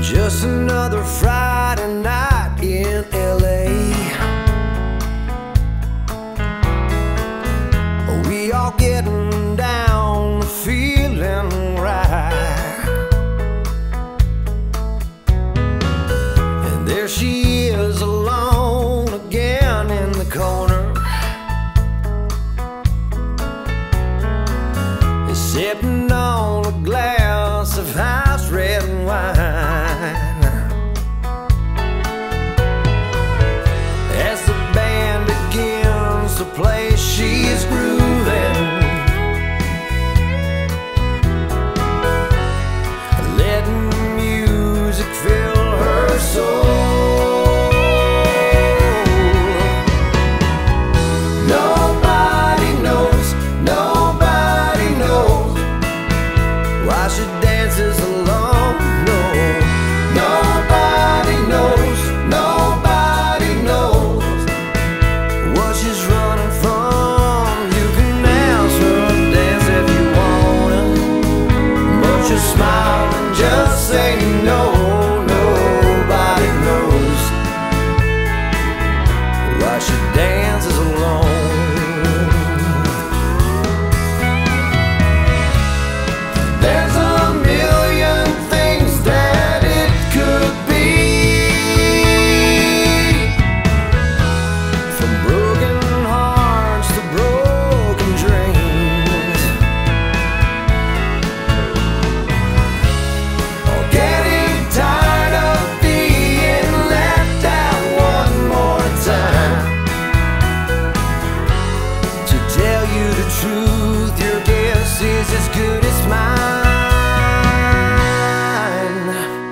Just another Friday night in LA. We all getting down, feeling right. And there she is alone again in the corner, sipping on a glass of house red wine. As the band begins to play, she's grooving, letting music fill her soul. Nobody knows, nobody knows why she dances alone. No, nobody knows, nobody knows what she's running from. You can ask her to dance if you wanna, but you smile and just say no. Nobody knows why she dances alone. There's a million things that it could be, from broken hearts to broken dreams, or getting tired of being left out one more time. To tell you the truth, your guess is as good as mine.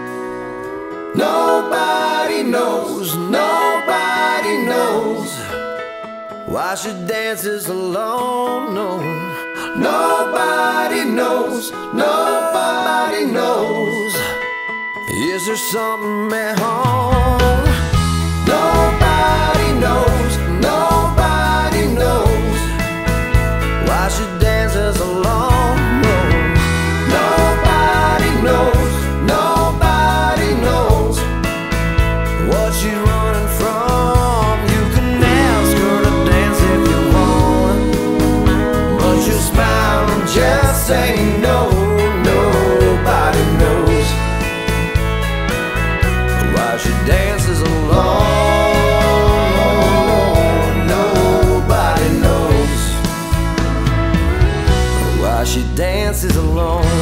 Nobody knows, nobody knows why she dances alone. No, nobody knows, nobody knows. Is there something at home? Nobody knows, nobody knows why she dances alone. No, nobody knows, nobody knows what she's running from. You can ask her to dance if you want, but you smile and just say no. Nobody knows why she dances alone. Nobody knows why she dances alone.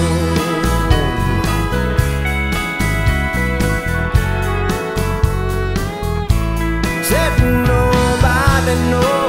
Said nobody knows.